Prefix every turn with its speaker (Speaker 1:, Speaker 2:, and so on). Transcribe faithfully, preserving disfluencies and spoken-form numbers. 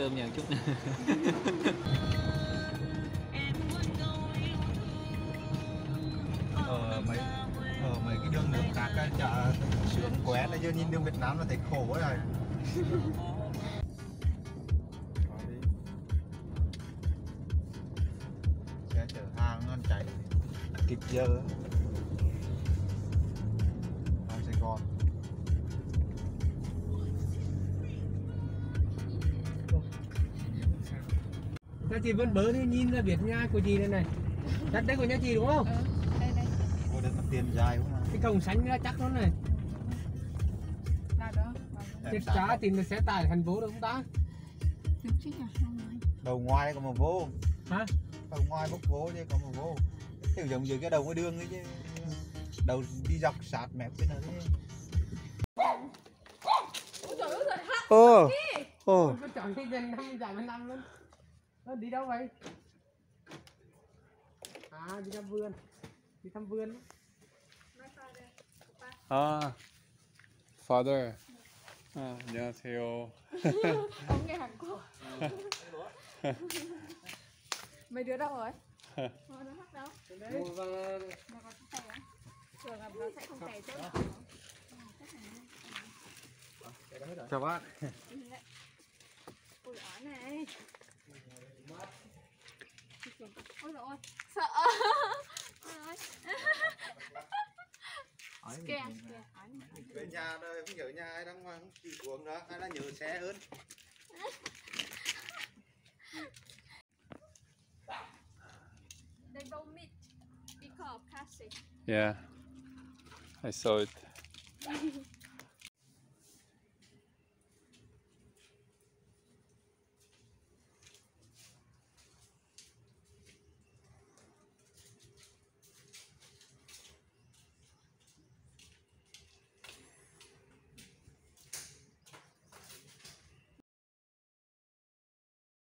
Speaker 1: cơm nhờ chút nữa.
Speaker 2: Ờ mấy ở mấy cái đường nước khác cái chợ sướng quét là giờ nhìn đường Việt Nam là thấy khổ quá rồi. Xe chở hàng nó chạy kịp giờ vào Sài Gòn.
Speaker 3: Nhà chị vẫn bớ đi nhìn ra biết nhà của chị đây này. Đất đấy của nhà chị đúng không?
Speaker 4: Ừ, đây đây.
Speaker 2: Ôi đây là tiền dài quá mà.
Speaker 3: Cái cổng xanh ra chắc lắm này.
Speaker 4: Là đó.
Speaker 3: Chết chả tìm được xe tải thành phố được không ta?
Speaker 4: Được chứ nhỉ? Không nói.
Speaker 2: Đầu ngoài có một vô.
Speaker 3: Hả?
Speaker 2: Đầu ngoài bốc vô chứ có một vô. Kiểu giống như cái đầu cái đường ấy chứ. Đầu đi dọc sát mép bên này.
Speaker 4: Ôi trời ơi, thật hả?
Speaker 2: Ồ. Ồ.
Speaker 3: Có chọn cái dần năm dài bên năm luôn. Nó đi đâu vậy? À đi thăm vườn. Đi thăm vườn.
Speaker 1: 아, father. 아, 안녕하세요.
Speaker 4: Ông nghe Hàn Quốc. Mấy đứa đâu rồi? Ờ, nó hát đâu?
Speaker 3: Mua và
Speaker 4: Nó có tay á? Thường là nó sẽ không tay trước.
Speaker 2: Chào bác.
Speaker 4: Ôi ỏi này. Ôi dồi ôi, sợ. Ôi kìa, kìa, ỏi này.
Speaker 2: Về nhà rồi không nhớ nhà ai đang mà không chịu xuống đó, ai đã nhớ xe hơn.
Speaker 4: They don't meet because of classic.
Speaker 1: Yeah, I saw it.